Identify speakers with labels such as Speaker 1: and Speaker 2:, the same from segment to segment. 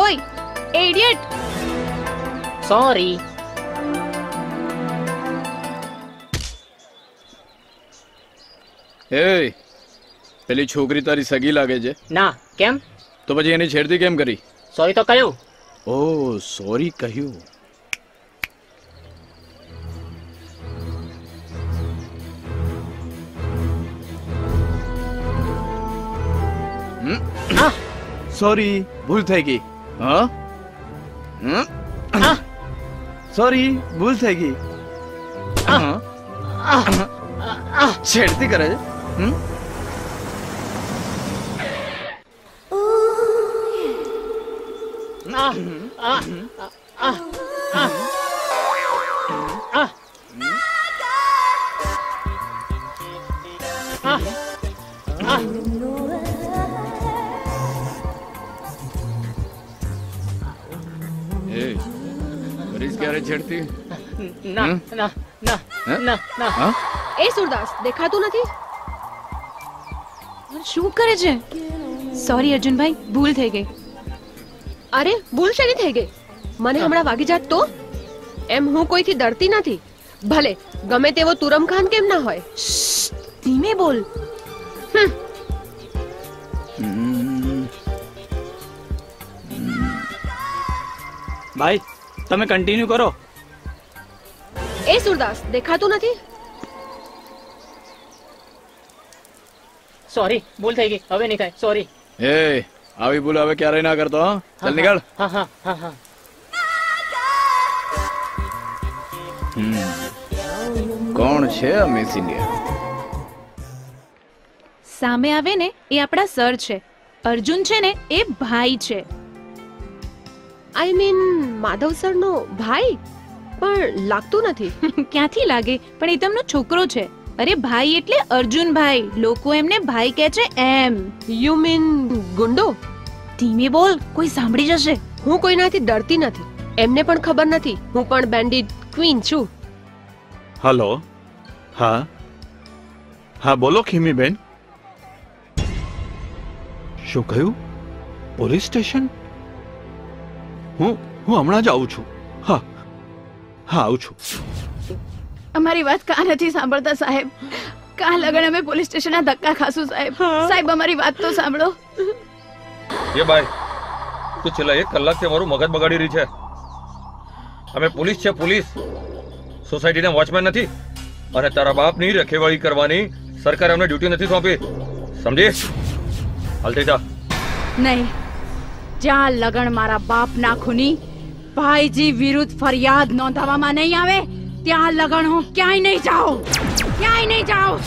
Speaker 1: ઓય idiot.
Speaker 2: Sorry.
Speaker 3: એ પેલી છોકરી તારી સગી લાગે છે?
Speaker 2: ના. કેમ?
Speaker 3: તો પછી એની છેડતી કેમ કરી?
Speaker 2: સોરી તો કહ્યું.
Speaker 3: ઓહ, સોરી કહ્યું. સોરી, ભૂલ થઈ ગઈ. હા, સોરી, ભૂલ થઈ ગઈ. છેડતી કરે છે. ક્યારે છેડતી?
Speaker 2: ના ના ના ના ના.
Speaker 1: એ સુરદાસ દેખાતું નથી. શું કરે છે? સોરી અર્જુનભાઈ, ભૂલ થઈ ગઈ. અરે ભૂલ શેની થઈ ગઈ? મને હમણાં વાગી જાત તો? એમ હું કોઈથી ડરતી નથી, ભલે ગમે તેવો તુરમખાન કેમ ના હોય. ધીમે બોલ.
Speaker 4: ભાઈ તમે કન્ટિન્યુ કરો.
Speaker 1: એ સુરદાસ દેખાતું નથી.
Speaker 2: સોરી, ભૂલ થઈ ગઈ. હવે નહીં થાય. સોરી.
Speaker 3: એ આવી ભૂલ હવે ક્યારે ના કરતો. ચાલ નીકળ.
Speaker 2: હા હા હા હા.
Speaker 3: કોણ છે આ મિસ ઇન્ડિયા?
Speaker 1: સામે આવે ને એ આપણા સર છે. અર્જુન છે ને એ ભાઈ છે. આઈ મીન માધવ સર નો ભાઈ, પણ લાગતું નથી. ક્યાંથી લાગે? પણ એ તમનો છોકરો છે. અરે ભાઈ એટલે અર્જુનભાઈ. લોકો એમને ભાઈ કહે છે એમ. You mean ગુંડો? ધીમે બોલ, કોઈ સાંભળી જશે. હું કોઈનાથી ડરતી નથી. એમને પણ ખબર નથી હું પણ બેન્ડિટ ક્વીન છું.
Speaker 5: હલો. હા હા, બોલો ખીમીબેન. શું કહ્યું? Police station? હું હમણાં જ આવું છું. હા હા, આવું છું.
Speaker 6: અમારી વાત કા નથી સાંભળતા સાહેબ? કા લગન અમે પોલીસ સ્ટેશનના ધક્કા ખાશું સાહેબ? સાહેબ અમારી વાત તો સાંભળો.
Speaker 7: એ ભાઈ, તું છેલ્લા 1 કલાકથી અમારું મગજ બગાડી રહી છે. અમે પોલીસ છે, પોલીસ. સોસાયટીના વોચમેન નથી. અને તારા બાપની રખેવાળી કરવાની સરકારે અમને ડ્યુટી નથી સોંપી. સમજી? હાલતી જા.
Speaker 6: નહીં, જ્યાં લગન મારા બાપના ખૂની ભાઈજી વિરુદ્ધ ફરિયાદ નોંધાવવામાં નહીં આવે ત્યાં લગન હું ક્યાંય નહીં જાઉં. ક્યાંય નહીં જાઉં.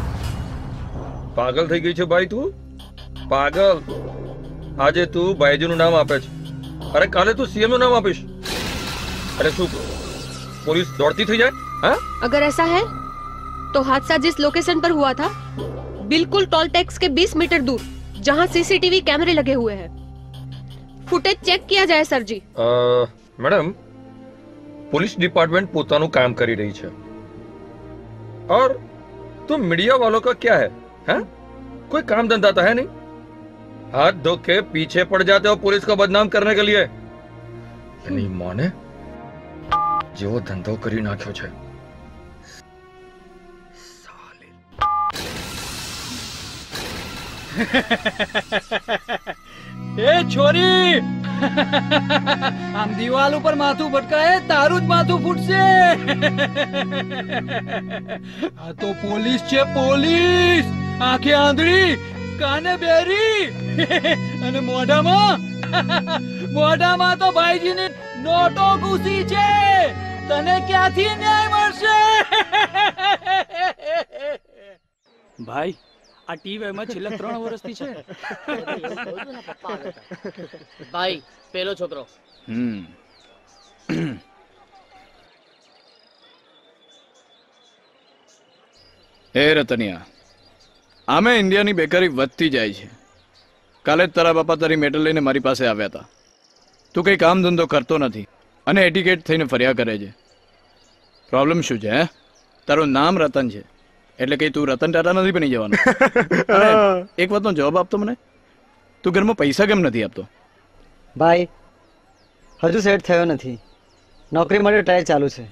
Speaker 7: પાગલ થઈ ગઈ છે ભાઈ તું? પાગલ. આજે તું ભાઈજીનું નામ આપે છે, અરે કાલે તું સીએમ નું નામ આપીશ. અરે શું पुलिस दौड़ती थी जाए? हाँ?
Speaker 1: अगर ऐसा है तो हादसा जिस लोकेशन पर हुआ था बिल्कुल टोल टैक्स के 20 मीटर दूर, जहाँ सीसीटीवी कैमरे लगे हुए हैं, फुटेज चेक किया जाए sir ji.
Speaker 7: Madam, police department पोतानु काम करी रही है और तो मीडिया वालों का क्या है? हाँ? कोई काम धंधा तो है नहीं. हाथ धो के पीछे पड़ जाते हो पुलिस को बदनाम करने के लिए. नहीं माने જેવો ધંધો કરી નાખ્યો છે.
Speaker 4: એ છોરી, આમ દિવાલ ઉપર માથું ભટકાય તારું જ માથું ફૂટશે. આ તો પોલીસ છે, પોલીસ. આંખે આંધળી, કાને બેરી અને મોઢામાં તો ભાઈજીની નોટો ઘૂસી છે. તને ક્યાંથી ન્યાય મળશે? ભાઈ, આ ટીવી માં છેલ્લા 3 વર્ષથી છે.
Speaker 2: ભાઈ, પેલો છોકરો.
Speaker 3: એ રતનિયા, આમે ઇન્ડિયાની બેકારી વધતી જાય છે. કાલે જ તારા બાપા તારી મેટલ લઈને મારી પાસે આવ્યા હતા. તું કઈ કામ ધંધો કરતો નથી અને એટિકેટ થઈને ફર્યા કરે છે. પ્રોબ્લેમ શું છે? હે, તારું નામ રતન છે એટલે કઈ તું રતન ટાટા નથી બની જવાનું. એક વાતનો જવાબ આપતો મને. તું ઘરમાં પૈસા કેમ નથી આપતો?
Speaker 8: ભાઈ, હજુ સેટ થયો નથી, નોકરી માટે ટ્રાય ચાલુ છે.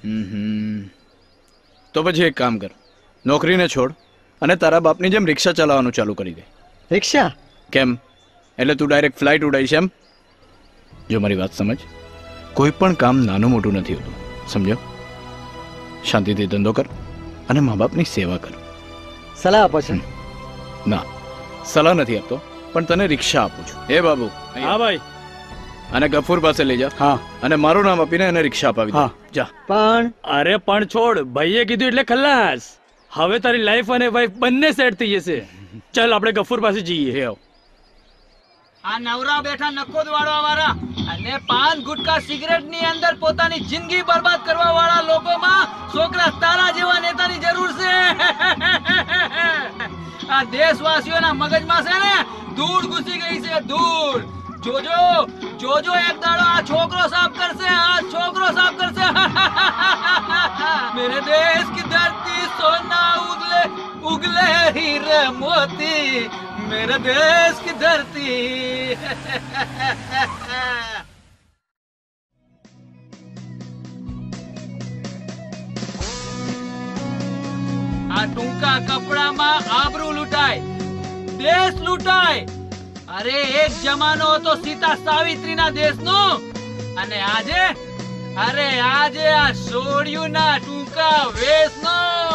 Speaker 3: તો પછી એક કામ કર, નોકરીને છોડ અને તારા બાપની જેમ રિક્ષા ચલાવવાનું ચાલુ કરી દે.
Speaker 8: રિક્ષા?
Speaker 3: કેમ? એટલે તું ડાયરેક્ટ ફ્લાઇટ ઉડાઈશ એમ? જો મારી વાત સમજ, કોઈ પણ કામ નાનું મોટું નથી હોતું, સમજો? શાંતિથી ધંધો કર અને મા બાપની સેવા કર.
Speaker 8: સલાહ આપો છો?
Speaker 3: ના, સલાહ નથી આપતો, પણ તને રિક્ષા આપું છું. એ બાબુ,
Speaker 9: હા ભાઈ,
Speaker 3: અને ગફૂર પાસે લઈ જા.
Speaker 8: હા.
Speaker 3: અને મારું નામ આપીને એને રિક્ષા અપાવી દે. જા.
Speaker 8: પણ
Speaker 9: અરે પણ છોડ, ભાઈએ કીધું એટલે ખલાસ. હવે તારી લાઈફ અને વાઈફ બંને સેટ થઈ જશે. ચાલ આપણે ગફૂર પાસે જઈએ.
Speaker 4: આ નવરા બેઠા નખોદ વાળવા વાળા અને પાન ગુટકા સિગરેટ ની અંદર પોતાની જિંદગી બરબાદ કરવા વાળા લોકોમાં છોકરા તારા જેવા નેતાની જરૂર છે. આ દેશવાસીઓના મગજમાં છે ને ધૂળ ઘૂસી ગઈ છે, ધૂળ. જોજો જોજો, એક દાડો આ છોકરો સાફ કરશે, આ છોકરો સાફ કરશે. મેરે દેશ કી ધરતી સોના ઉગલે उगले हीरे मोती, मेरे देश की धरती. આ ટૂંકા કપડામાં આબરૂ લૂંટાય, દેશ લૂંટાય. અરે એક જમાનો હતો સીતા સાવિત્રીના દેશનો, અને આજે આ સોડિયુંના ટૂંકા વેશનો.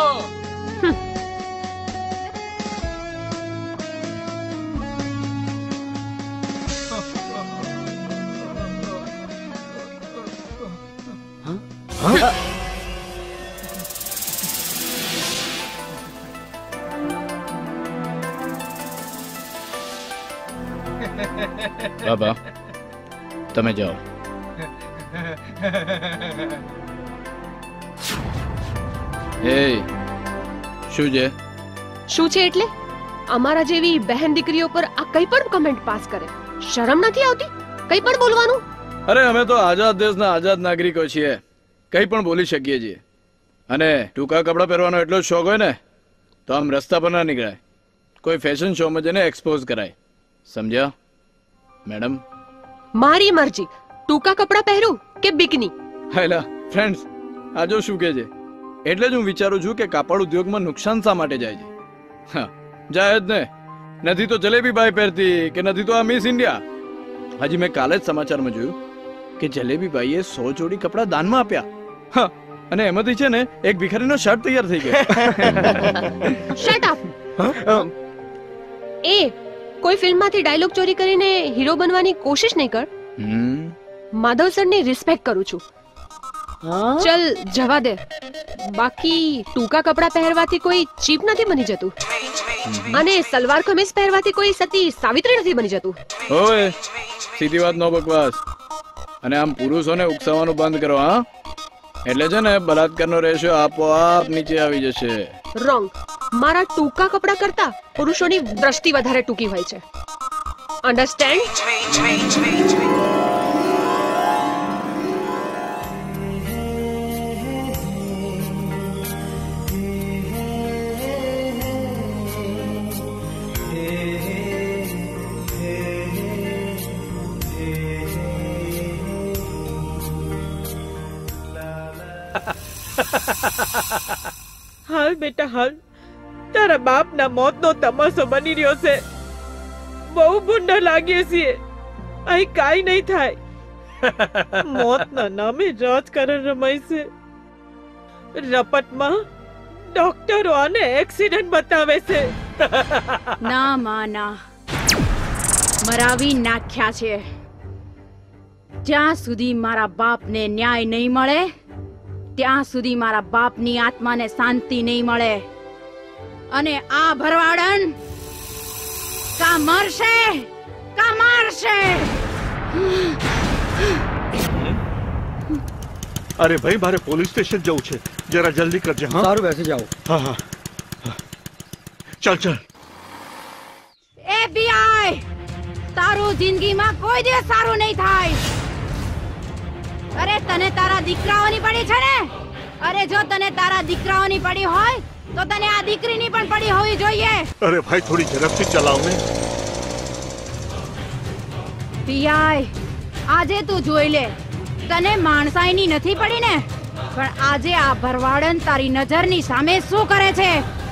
Speaker 3: બાબા, તમે જાઓ. એ શું છે?
Speaker 1: શું છે એટલે? અમારા જેવી બહેન દીકરીઓ પર આ કઈ પણ કમેન્ટ પાસ કરે, શરમ નથી આવતી કઈ પણ બોલવાનું?
Speaker 3: અરે અમે તો આઝાદ દેશના આઝાદ નાગરિકો છીએ, કઈ પણ બોલી શકીએ છીએ. અને ટૂંકા કપડાં પહેરવાનો એટલો જ શોખ હોય ને તો આમ રસ્તા પર ના નીકળાય, કોઈ ફેશન શોમાં જઈને એક્સપોઝ કરાય. સમજ્યા મેડમ?
Speaker 1: મારી મરજી, ટૂંકા કપડાં પહેરું કે બિકની.
Speaker 3: હેલા ફ્રેન્ડ્સ, આ જો શું કહે છે. એટલે જ હું વિચારું છું કે કાપડ ઉદ્યોગમાં નુકસાન શા માટે જાય છે. હા, જાય જ ને. નથી તો જલેબી બાઈ પહેરતી કે નથી તો આ મિસ ઇન્ડિયા. હજી મેં કાલે જ સમાચારમાં જોયું કે જલેબી બાઈએ 100 જોડી કપડા દાનમાં આપ્યા. હા, અને એમાંથી છે ને એક ભિખારીનો શર્ટ તૈયાર થઈ ગયો.
Speaker 1: Shut up. એ કોઈ ફિલ્મમાંથી ડાયલોગ ચોરી કરીને હીરો બનવાની કોશિશ નહીં કર. માધવ સરની રિસ્પેક્ટ કરું છું. ચલ જવા દે. બાકી ટૂંકા કપડા પહેરવાથી કોઈ ચીપ નથી બની જતું, અને સલવાર કમીઝ પહેરવાથી કોઈ સતી સાવિત્રી નથી બની જતું.
Speaker 3: ઓય, સીધી વાત નો બકવાસ. અને આમ પુરુષોને ઉકસાવવાનું બંધ કરો. હા, એટલે છે ને બલાત્કારનો રેશિયો આપોઆપ નીચે આવી જશે.
Speaker 1: રોંગ. મારા ટૂંકા કપડા કરતા પુરુષોની દ્રષ્ટિ વધારે ટૂંકી હોય છે. અન્ડરસ્ટેન્ડ?
Speaker 10: હાલ બેટા હાલ, તારા બાપના મોતનો તમાશો બની રહ્યો છે. બહુ ભૂંડા લાગીએ છીએ, અહીં કાઈ નહીં થાય. મોતના નામે રાજકારણ રમાય છે. રપટમાં ડોક્ટરો આને એક્સિડન્ટ બતાવે છે.
Speaker 6: ના માં ના, મરાવી નાખ્યા છે. જ્યાં સુધી મારા બાપને ન્યાય નહીં મળે ત્યાં સુધી મારા બાપની આત્માને શાંતિ નહીં મળે. અને આ ભરવાડન કા મરશે કા મારશે.
Speaker 5: અરે ભાઈ, મારે પોલીસ સ્ટેશન જવું છે, જરા જલ્દી કરજે. હા,
Speaker 8: સારું, બેસી જાઓ.
Speaker 5: હા હા, ચાલ ચાલ.
Speaker 6: FBI, તારું જિંદગીમાં કોઈ દિવસ સારું નહીં થાય. અરે તને તારા દીકરાઓની પડી છે ને? અરે જો તને તારા દીકરાઓની પડી હોય તો તને આ દીકરીની પણ પડી હોવી જોઈએ.
Speaker 5: અરે ભાઈ, થોડી ઝડપથી ચલાવ ને.
Speaker 6: પીઆઈ, આજે તું જોઈ લે તને માણસાઈની નથી પડી ને, પણ આજે આ ભરવાડન તારી નજરની સામે શું કરે છે?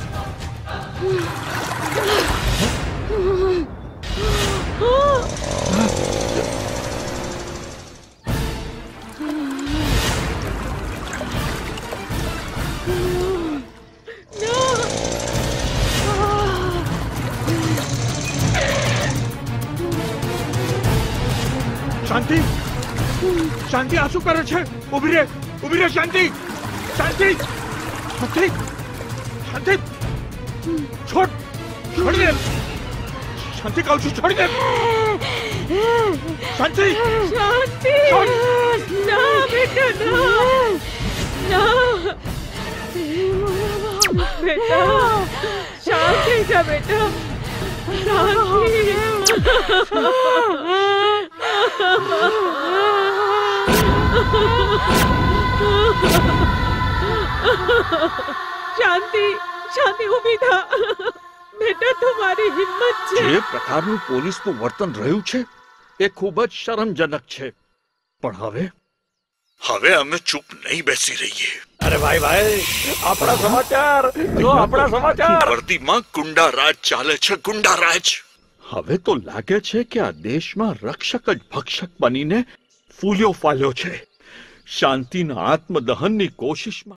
Speaker 5: શાંતિ, શાંતિ, આ શું કરે છે? ઉભી રે, ઉભી રે, શાંતિ, શાંતિ, શાંતિ, શાંતિ, છોડ, છોડી દે, શાંતિ કહું છું, છોડી દે, શાંતિ,
Speaker 10: શાંતિ, ના બેટા ના, બેટા શાંત થઈ જા બેટા, શાંતિ, શાંતિ, ઊભી થા બેટા, તમારી હિંમત છે.
Speaker 5: જે પ્રકારનું પોલીસનું વર્તન રહ્યું છે એ ખૂબ જ શરમજનક છે, પણ હવે અમે ચૂપ નહીં બેસી રહીએ.
Speaker 7: અરે ભાઈ, આપણા સમાચાર જો, આપણા સમાચાર.
Speaker 5: વર્દીમાં ગુંડા રાજ ચાલે છે, ગુંડા રાજ. હવે તો લાગે છે કે આ દેશમાં રક્ષક જ ભક્ષક બનીને ફૂલ્યો ફાલ્યો છે. શાંતિના આત્મદહનની કોશિશમાં